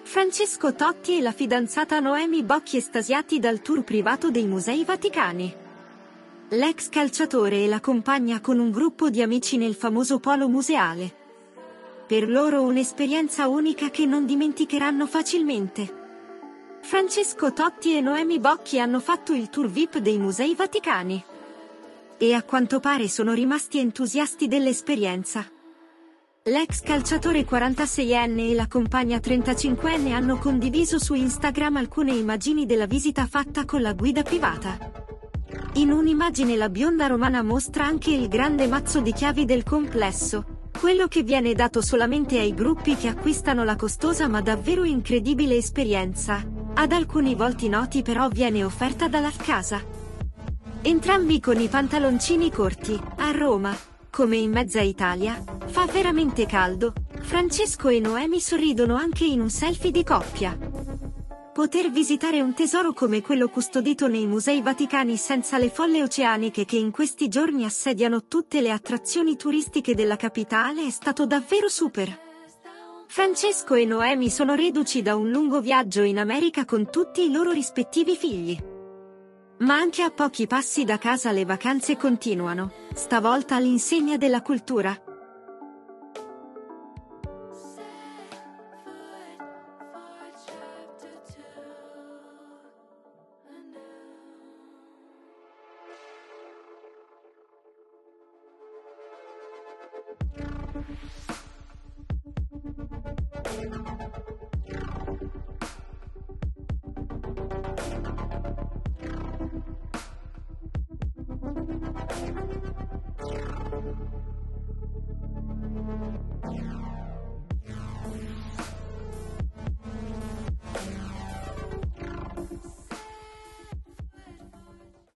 Francesco Totti e la fidanzata Noemi Bocchi estasiati dal tour privato dei Musei Vaticani. L'ex calciatore e la compagna con un gruppo di amici nel famoso polo museale. Per loro un'esperienza unica che non dimenticheranno facilmente. Francesco Totti e Noemi Bocchi hanno fatto il tour VIP dei Musei Vaticani. E a quanto pare sono rimasti entusiasti dell'esperienza. L'ex calciatore 46enne e la compagna 35enne hanno condiviso su Instagram alcune immagini della visita fatta con la guida privata. In un'immagine la bionda romana mostra anche il grande mazzo di chiavi del complesso, quello che viene dato solamente ai gruppi che acquistano la costosa ma davvero incredibile esperienza. Ad alcuni volti noti però viene offerta dalla casa. Entrambi con i pantaloncini corti, a Roma, come in mezza Italia, fa veramente caldo. Francesco e Noemi sorridono anche in un selfie di coppia. Poter visitare un tesoro come quello custodito nei Musei Vaticani senza le folle oceaniche che in questi giorni assediano tutte le attrazioni turistiche della capitale è stato davvero super. Francesco e Noemi sono reduci da un lungo viaggio in America con tutti i loro rispettivi figli. Ma anche a pochi passi da casa le vacanze continuano, stavolta all'insegna della cultura.